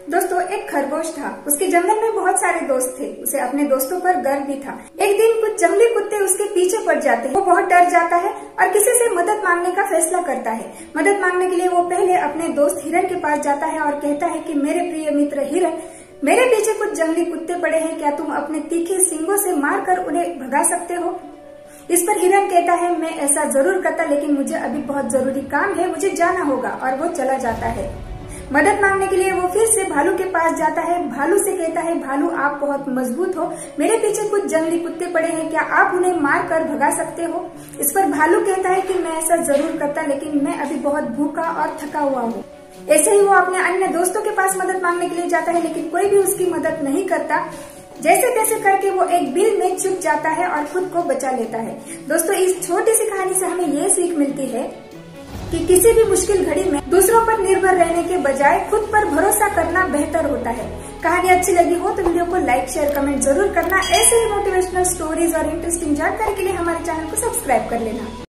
दोस्तों, एक खरगोश था। उसके जंगल में बहुत सारे दोस्त थे। उसे अपने दोस्तों पर गर्व भी था। एक दिन कुछ जंगली कुत्ते उसके पीछे पड़ जाते हैं। वो बहुत डर जाता है और किसी से मदद मांगने का फैसला करता है। मदद मांगने के लिए वो पहले अपने दोस्त हिरन के पास जाता है और कहता है कि मेरे प्रिय मित्र हिरन, मेरे पीछे कुछ जंगली कुत्ते पड़े हैं, क्या तुम अपने तीखे सींगों से मारकर उन्हें भगा सकते हो? इस पर हिरन कहता है, मैं ऐसा जरूर करता, लेकिन मुझे अभी बहुत जरूरी काम है, मुझे जाना होगा। और वो चला जाता है। मदद मांगने के लिए वो फिर से भालू के पास जाता है। भालू से कहता है, भालू आप बहुत मजबूत हो, मेरे पीछे कुछ जंगली कुत्ते पड़े हैं, क्या आप उन्हें मार कर भगा सकते हो? इस पर भालू कहता है कि मैं ऐसा जरूर करता, लेकिन मैं अभी बहुत भूखा और थका हुआ हूँ। ऐसे ही वो अपने अन्य दोस्तों के पास मदद मांगने के लिए जाता है, लेकिन कोई भी उसकी मदद नहीं करता। जैसे तैसे करके वो एक बिल में छुप जाता है और खुद को बचा लेता है। दोस्तों, इस छोटी सी कहानी से हमें ये सीख मिलती है कि किसी भी मुश्किल घड़ी में दूसरों पर निर्भर रहने के बजाय खुद पर भरोसा करना बेहतर होता है। कहानी अच्छी लगी हो तो वीडियो को लाइक, शेयर, कमेंट जरूर करना। ऐसे ही मोटिवेशनल स्टोरीज और इंटरेस्टिंग जानकारी के लिए हमारे चैनल को सब्सक्राइब कर लेना।